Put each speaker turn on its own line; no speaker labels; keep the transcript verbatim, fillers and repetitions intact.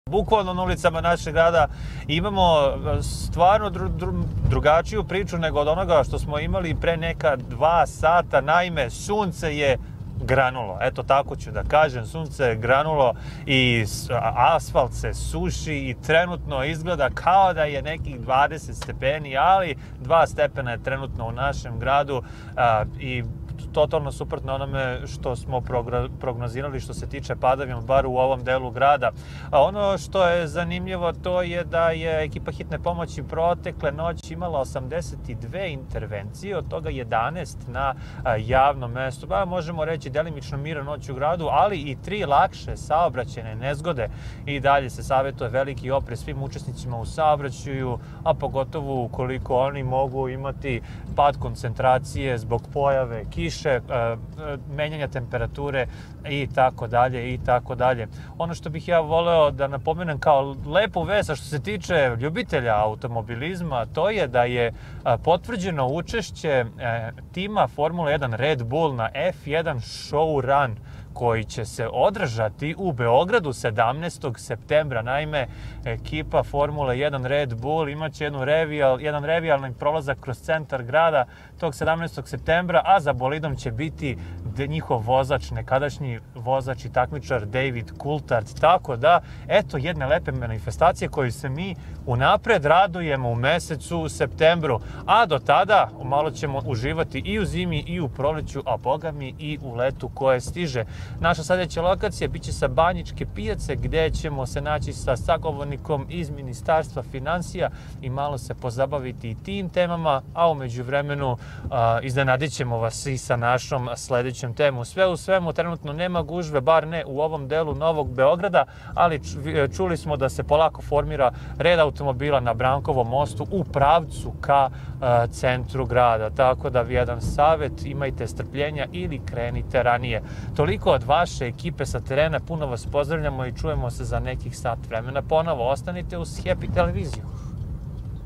Bukvalno na ulicama našeg grada imamo stvarno dru, dru, drugačiju priču nego od onoga što smo imali pre neka dva sata. Naime, sunce je granulo, eto tako ću da kažem, sunce je granulo i asfalt se suši i trenutno izgleda kao da je nekih dvadeset stepeni, ali dva stepena je trenutno u našem gradu a, i totalno suprotno onome što smo prognozirali što se tiče padavina, bar u ovom delu grada. A ono što je zanimljivo to je da je ekipa hitne pomoći protekle noći imala osamdeset dve intervencije, od toga jedanaest na javnom mestu. Ba, možemo reći delimično miran noć u gradu, ali i tri lakše saobraćajne nezgode. I dalje se savjetuje veliki oprez svim učesnicima u saobraćaju, a pogotovo ukoliko oni mogu imati pad koncentracije zbog pojave kiše, menjanja temperature i tako dalje i tako dalje. Ono što bih ja voleo da napomenem kao lepu vest, a što se tiče ljubitelja automobilizma, to je da je potvrđeno učešće tima Formula jedan Red Bull na F jedan Show Run koji će se održati u Beogradu sedamnaestog septembra. Naime, ekipa Formula jedan Red Bull imaće jednu revijal, jedan revijalni prolazak kroz centar grada tog sedamnaestog septembra, a za bolidom će biti njihov vozač, nekadašnji vozač i takmičar David Coulthard. Tako da, eto jedne lepe manifestacije koju se mi unapred radujemo u mesecu septembru. A do tada malo ćemo uživati i u zimi i u proleću, a boga mi i u letu koje stiže. Naša sljedeća lokacija biće sa Banjičke pijace, gdje ćemo se naći sa sagovornikom iz Ministarstva financija i malo se pozabaviti i tim temama, a u međuvremenu iznenadit ćemo vas i sa našom sljedećom temu. Sve u svemu, trenutno nema gužve, bar ne u ovom delu Novog Beograda, ali čuli smo da se polako formira red automobila na Brankovom mostu u pravcu ka centru grada. Tako da jedan savjet, imajte strpljenja ili krenite ranije. Toliko od vaše ekipe sa terena, puno vas pozdravljamo i čujemo se za nekih sat vremena. Ponovo ostanite uz Happy televiziju.